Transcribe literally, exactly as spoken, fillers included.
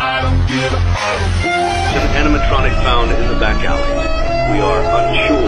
An animatronic found in the back alley. We are unsure